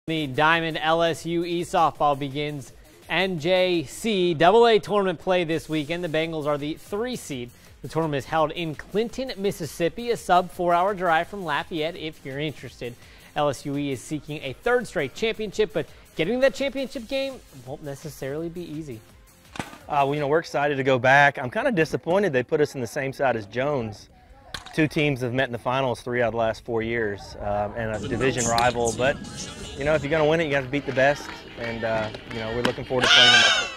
The Diamond LSUE softball begins NJCAA tournament play this weekend. The Bengals are the 3 seed. The tournament is held in Clinton, Mississippi, a sub 4-hour drive from Lafayette if you're interested. LSUE is seeking a 3rd straight championship, but getting that championship game won't necessarily be easy. We're excited to go back. I'm kind of disappointed they put us in the same side as Jones. 2 teams have met in the finals 3 out of the last 4 years, and a division rival. But, if you're going to win it, you got to beat the best. And, we're looking forward to playing them.